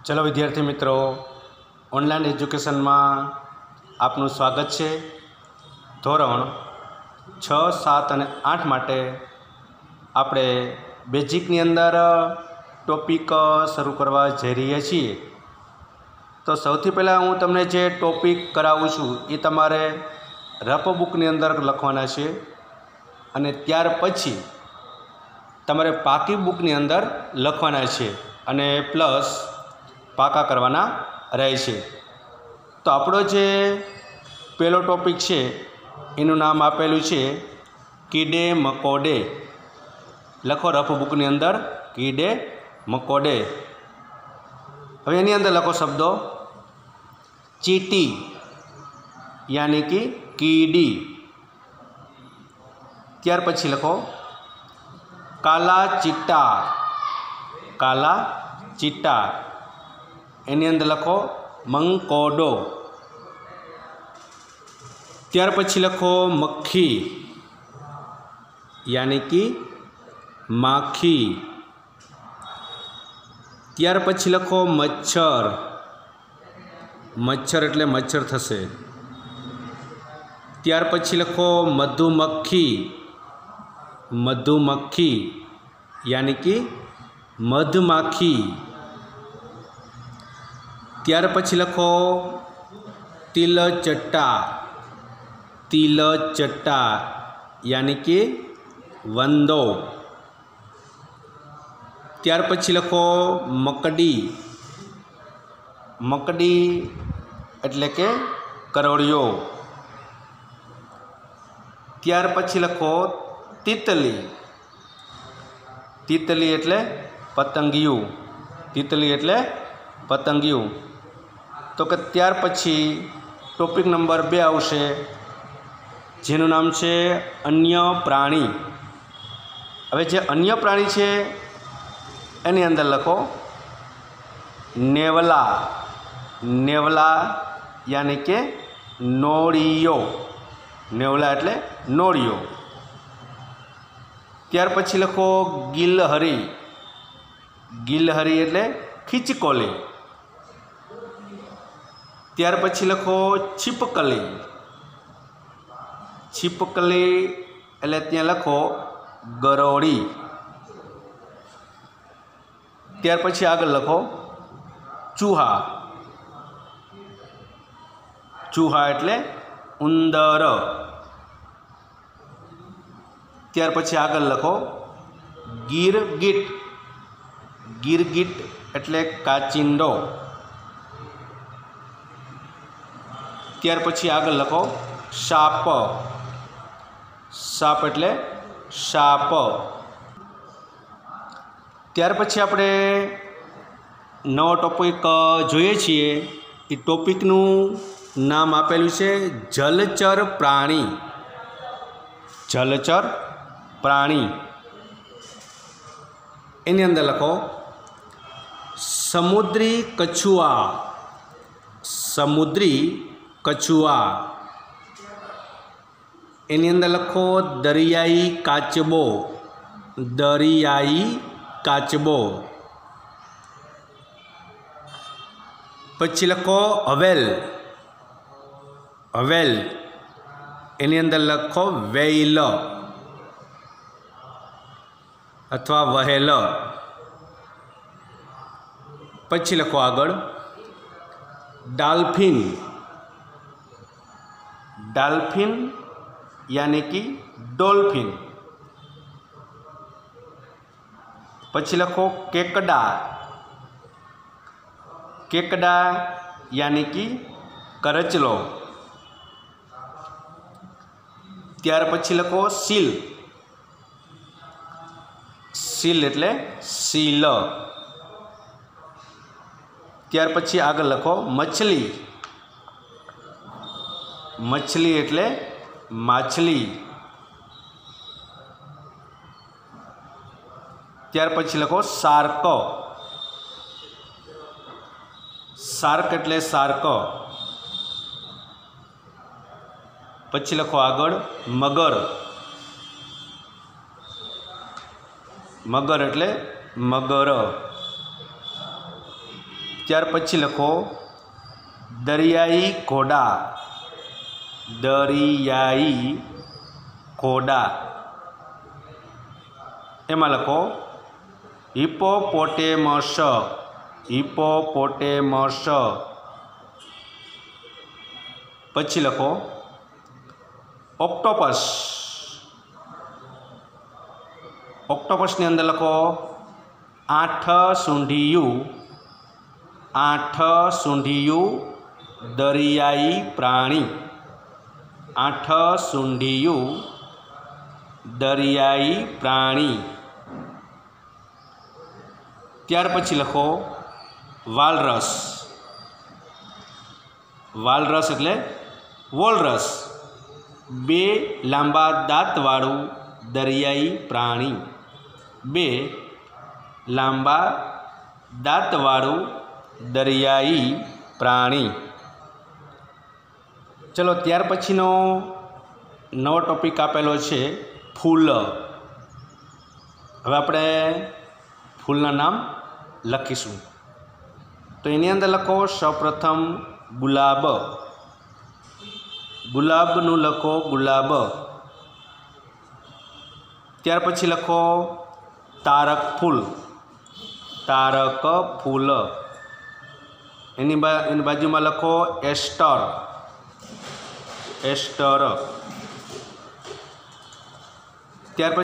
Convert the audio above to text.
चलो विद्यार्थी मित्रों, ऑनलाइन एज्युकेशन में आपનું स्वागत है। ધોરણ 6, 7 અને 8 માટે આપણે બેઝિકની અંદર ટોપિક શરૂ કરવા જઈ રહ્યા છીએ। તો સૌથી પહેલાં હું તમને જે ટોપિક કરાવું છું એ તમારે રફ બુકની અંદર લખવાના છે અને ત્યાર પછી તમારે પાકી બુકની અંદર લખવાના છે અને પ્લસ પાકા કરવાના રહે છે। તો આપણો જે પહેલો ટોપિક છે એનું નામ આપેલું છે કીડે મકોડે। લખો રફ બુકની અંદર કીડે મકોડે। હવે એની અંદર લખો શબ્દો ચીટી यानी कि कीड़ी। ત્યાર પછી લખો કાલા ચીટા। કાલા ચીટા એની અંદર લખો મંકોડો। ત્યાર પછી લખો મક્ખી यानी कि माखी। ત્યાર પછી લખો મચ્છર। मच्छर एटले मच्छर थशे। ત્યાર પછી લખો મધુમક્ખી। मधुमक्खी यानी कि मधमाखी। ત્યાર પછી લખો तिलचट्टा। तिलचट्टा यानी कि वंदो। ત્યાર પછી લખો मकड़ी। मकड़ी एटले के करोड़ियो। ત્યાર પછી લખો तितली। तितली एटले पतंगियु। तितली एटले पतंगियु। तो कि ત્યાર પછી टॉपिक नंबर 2 आवशे जेनुं नाम छे अन्य प्राणी। हवे जे अन्य प्राणी छे एनी अंदर लखो नेवला। नेवला यानी के नोळियो। नेवला एटले नोळियो। ત્યાર પછી લખો ગિલહરી। ગિલહરી એટલે ખીચકોલી। ત્યાર પછી લખો છીપકલી। છીપકલી એટલે ત્યાં લખો ગરોળી। ત્યાર પછી આગળ લખો ચૂહા। ચૂહા એટલે ઉંદર। ત્યાર પછી આગળ લખો ગીરગીટ। ગીરગીટ એટલે કાચિંડો। ત્યાર પછી આગળ લખો સાપ। સાપ એટલે સાપ। ત્યાર પછી આપણે નવો ટોપિક જોઈએ છીએ। એ ટોપિકનું નામ આપેલું છે જલચર પ્રાણી। જલચર प्राणी एनी अंदर लखो समुद्री कछुआ। समुद्री कछुआ एनी अंदर लखो दरियाई काचबो। दरियाई काचबो। पछी लखो हवेल। हवेल एनी अंदर लखो वेल अथवा वहेल। पछी लखो आगळ डाल्फिन। डाल्फिन यानी कि डॉल्फिन। पछी लखो केकड़ा। केकड़ा यानी कि करचलो। त्यार पछी लखो सील। सील एटले सील। त्यार पछी आगळ लखो मछली। मछली एटले माछली। त्यार पछी लखो शार्क। शार्क एटले शार्क। पछी लखो आगळ मगर। मगर एटले मगर। ત્યાર પછી લખો દરિયાઈ ઘોડા, દરિયાઈ ઘોડા. એમાં લખો હિપોપોટેમસ, હિપોપોટેમસ. પછી લખો ઓક્ટોપસ, ઓક્ટોપસની અંદર લખો આઠ સૂંઢિયું, આઠ સૂંઢિયું દરિયાઈ પ્રાણી, આઠ સૂંઢિયું દરિયાઈ પ્રાણી. ત્યાર પછી લખો વાલરસ, વાલરસ એટલે વોલરસ, બે લાંબા દાંતવાળું દરિયાઈ પ્રાણી, બે લાંબા દાંતવાળું દરિયાઈ પ્રાણી. ચલો ત્યાર પછીનો નવો ટોપિક આપેલો છે ફૂલ. હવે આપણે ફૂલના નામ લખીશું. તો એની અંદર લખો સૌપ્રથમ ગુલાબ, ગુલાબનું લખો ગુલાબ. ત્યાર પછી લખો તારક ફૂલ, તારક ફૂલ. એની બાજુમાં લખો એસ્ટર, એસ્ટર. ત્યાર પછી